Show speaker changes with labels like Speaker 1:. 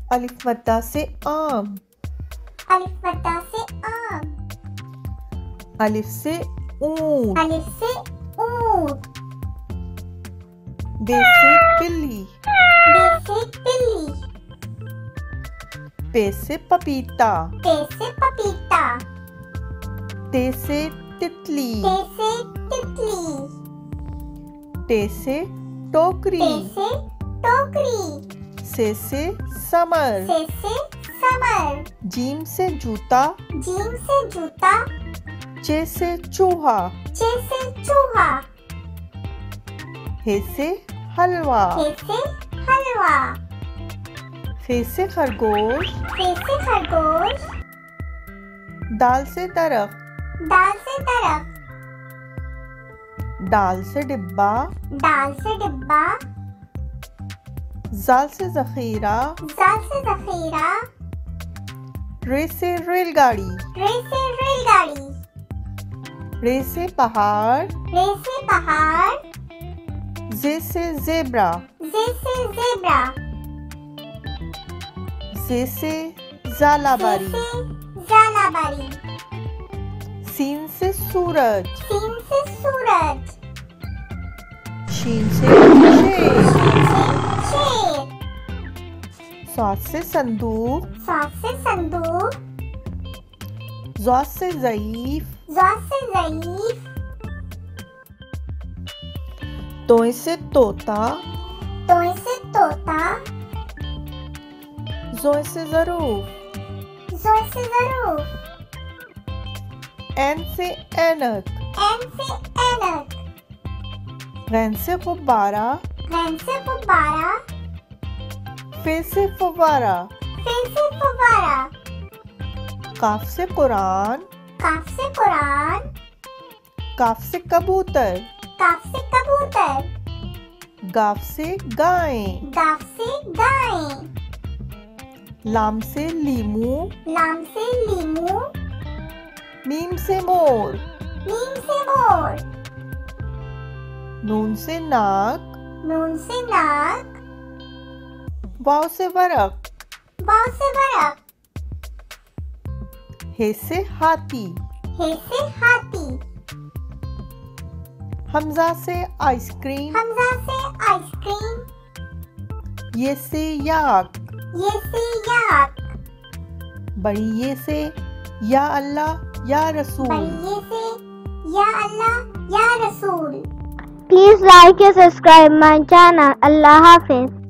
Speaker 1: अलिफ मद्दा से आम।
Speaker 2: अलिफ मद्दा से आम।
Speaker 1: अलिफ से ऊंट।
Speaker 2: अलिफ से ऊंट।
Speaker 1: बे से बिल्ली।
Speaker 2: बे से बिल्ली।
Speaker 1: पे से पपीता।
Speaker 2: पे से पपीता।
Speaker 1: ते से तितली।
Speaker 2: ते से तितली।
Speaker 1: टे से टोकरी।
Speaker 2: ते से टोकरी।
Speaker 1: से समर।
Speaker 2: से समर।
Speaker 1: जीम से जूता।
Speaker 2: जीम से जूता।
Speaker 1: चे से चूहा।
Speaker 2: चे से चूहा।
Speaker 1: हे से हलवा।
Speaker 2: हे से हलवा।
Speaker 1: फे से खरगोश।
Speaker 2: फे से खरगोश।
Speaker 1: दाल से दरख्त।
Speaker 2: दाल से दरख्त।
Speaker 1: डाल से डिब्बा।
Speaker 2: डाल से डिब्बा।
Speaker 1: जाल से जखीरा।
Speaker 2: जाल से जखीरा।
Speaker 1: रे से रेलगाड़ी।
Speaker 2: रे से रेलगाड़ी।
Speaker 1: रे से पहाड़।
Speaker 2: रे से पहाड़।
Speaker 1: जे से जेब्रा।
Speaker 2: जे से जेब्रा।
Speaker 1: जे से जालाबारी।
Speaker 2: जे से जालाबारी।
Speaker 1: सीन से सूरज।
Speaker 2: सीन से सूरज।
Speaker 1: शीन से शेर।
Speaker 2: शीन से शेर।
Speaker 1: सात से संदूक।
Speaker 2: सात से संदूक।
Speaker 1: ज़ाद से ज़ईफ।
Speaker 2: ज़ाद से ज़ईफ।
Speaker 1: तोय से तोता।
Speaker 2: तोय से तोता।
Speaker 1: ज़ोय से ज़रूफ।
Speaker 2: ज़ोय से ज़रूफ।
Speaker 1: एन से ऐनक।
Speaker 2: एन से ऐनक।
Speaker 1: गैन से गुब्बारा।
Speaker 2: गैन से गुब्बारा।
Speaker 1: फे से फव्वारा।
Speaker 2: फे से फव्वारा।
Speaker 1: काफ से कुरान।
Speaker 2: काफ से कुरान।
Speaker 1: काफ से कबूतर।
Speaker 2: काफ से कबूतर।
Speaker 1: गाफ से गाय।
Speaker 2: गाफ से गाय।
Speaker 1: लाम से लीमू।
Speaker 2: लाम से लीमू।
Speaker 1: मीम से मोर।
Speaker 2: मीम से मोर।
Speaker 1: नून से नाक।
Speaker 2: नून से नाक।
Speaker 1: वाव से वरक।
Speaker 2: वाव से वरक।
Speaker 1: हे से हाथी।
Speaker 2: हे से हाथी।
Speaker 1: हमजा से आइसक्रीम।
Speaker 2: हमजा से आइसक्रीम।
Speaker 1: ये से याक।
Speaker 2: ये से याक।
Speaker 1: बड़ी ये से या अल्लाह या रसूल।
Speaker 2: बड़ी ये से या अल्लाह या रसूल।
Speaker 3: Please like and subscribe my channel. Allah Hafiz.